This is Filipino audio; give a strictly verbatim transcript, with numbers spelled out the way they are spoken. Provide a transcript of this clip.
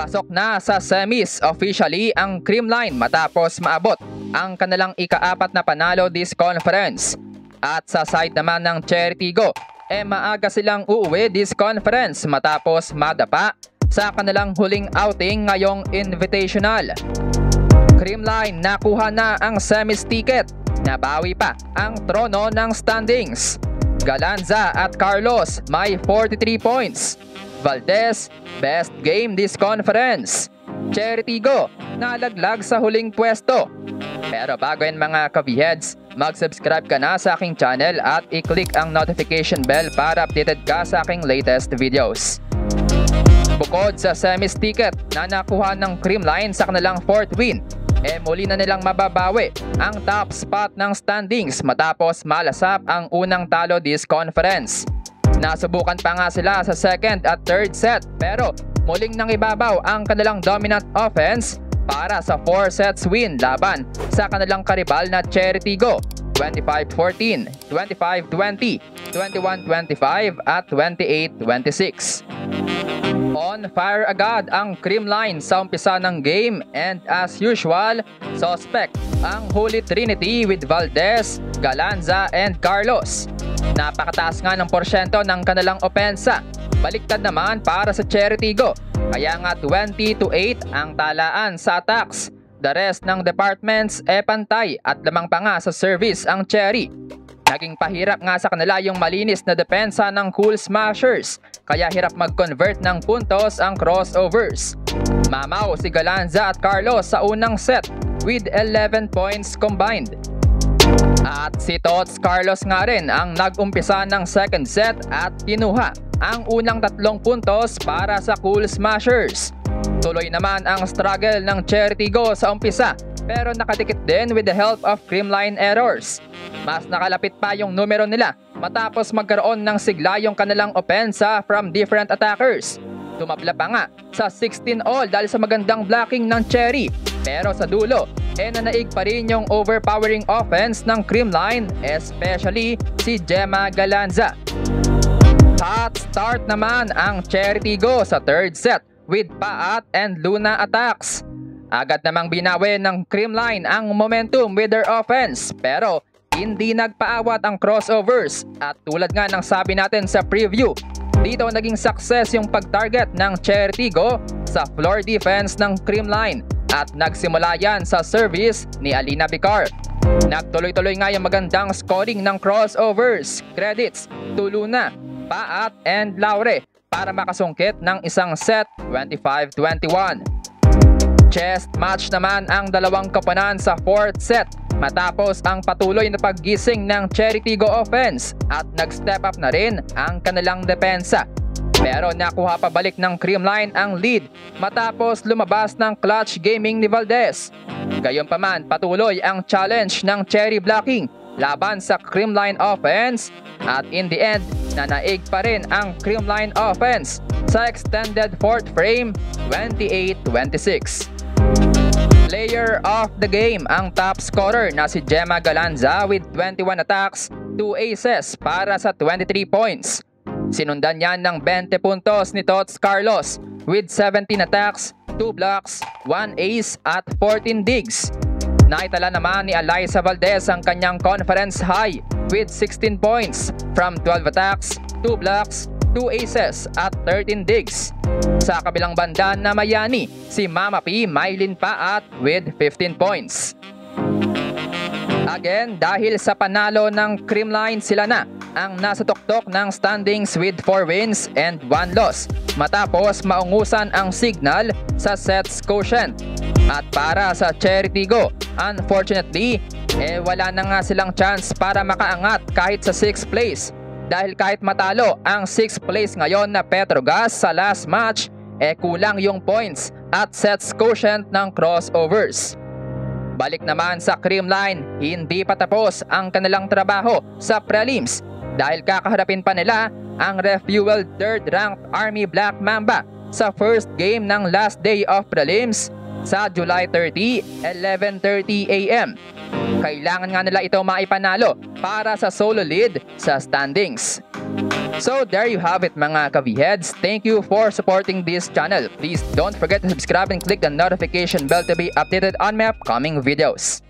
Pasok na sa semis officially ang Creamline matapos maabot ang kanilang ika-apat na panalo this conference. At sa side naman ng Chery, eh maaga silang uuwi this conference matapos madapa sa kanilang huling outing ngayong invitational. Creamline nakuha na ang semis ticket, nabawi pa ang trono ng standings. Galanza at Carlos may forty-three points. Valdez, best game this conference. Chery nalaglag sa huling pwesto. Pero bago yan mga ka-Vheadz, mag-subscribe ka na sa aking channel at i-click ang notification bell para updated ka sa aking latest videos. Bukod sa semis ticket na nakuha ng Creamline sa kanilang fourth win, eh muli na nilang mababawi ang top spot ng standings matapos malasap ang unang talo this conference. Nasubukan pa nga sila sa second at third set pero muling nangibabaw ang kanilang dominant offense para sa four sets win laban sa kanilang karibal na Chery, twenty-five fourteen, twenty-five twenty, twenty-one twenty-five at twenty-eight twenty-six. On fire agad ang Creamline sa umpisa ng game and as usual, suspect ang Holy Trinity with Valdez, Galanza and Carlos. Napakataas nga ng porsyento ng kanilang opensa. Baliktad naman para sa Chery, kaya nga twenty to eight ang talaan sa attacks. The rest ng departments e pantay at lamang pa nga sa service ang Chery. Naging pahirap nga sa kanila yung malinis na depensa ng Cool Smashers, kaya hirap mag-convert ng puntos ang crossovers. Mamaw si Galanza at Carlos sa unang set with eleven points combined. At si Tots Carlos nga rin ang nag-umpisa ng second set at kinuha ang unang tatlong puntos para sa Cool Smashers. Tuloy naman ang struggle ng Chery sa umpisa pero nakadikit din with the help of Creamline errors. Mas nakalapit pa yung numero nila matapos magkaroon ng sigla yung kanilang opensa from different attackers. Tumabla pa nga sa sixteen all dahil sa magandang blocking ng Chery. Pero sa dulo, eh nanaig pa rin yung overpowering offense ng Creamline, especially si Gemma Galanza. Hot start naman ang Chery sa third set with Paat and Luna attacks. Agad namang binawi ng Creamline ang momentum with their offense pero hindi nagpaawat ang crossovers at tulad nga ng sabi natin sa preview, dito naging success yung pag-target ng Chery sa floor defense ng Creamline at nagsimula yan sa service ni Alina Vicar. Nagtuloy-tuloy nga yung magandang scoring ng crossovers. Credits to Luna, Paat and Laure para makasungkit ng isang set twenty-five twenty-one. Chest match naman ang dalawang koponan sa fourth set matapos ang patuloy na paggising ng Chery offense at nag-step up na rin ang kanilang depensa. Pero nakuha pa balik ng Creamline ang lead matapos lumabas ng clutch gaming ni Valdez. Gayunpaman patuloy ang challenge ng Chery blocking laban sa Creamline offense at in the end nanaig pa rin ang Creamline offense sa extended fourth frame twenty-eight twenty-six. Player of the game ang top scorer na si Gemma Galanza with twenty-one attacks, two aces para sa twenty-three points. Sinundan yan ng twenty puntos ni Tots Carlos with seventeen attacks, two blocks, one ace at fourteen digs. Naitala naman ni Eliza Valdez ang kanyang conference high with sixteen points from twelve attacks, two blocks, two aces at thirteen digs. Sa kabilang banda na Mayani, si Mama P Maylin Paat with fifteen points. Again, dahil sa panalo ng Creamline, sila na ang nasa tuktok ng standings with four wins and one loss matapos maungusan ang signal sa sets quotient. At para sa Chery, unfortunately, eh wala na nga silang chance para makaangat kahit sa sixth place. Dahil kahit matalo ang sixth place ngayon na Petrogas sa last match, eh kulang yung points at sets quotient ng crossovers. Balik naman sa Creamline, hindi pa tapos ang kanilang trabaho sa prelims dahil kakaharapin pa nila ang refueled third-ranked Army Black Mamba sa first game ng last day of prelims sa July thirtieth, eleven thirty a m Kailangan nga nila ito maipanalo para sa solo lead sa standings. So there you have it mga ka-Vheadz. Thank you for supporting this channel. Please don't forget to subscribe and click the notification bell to be updated on my upcoming videos.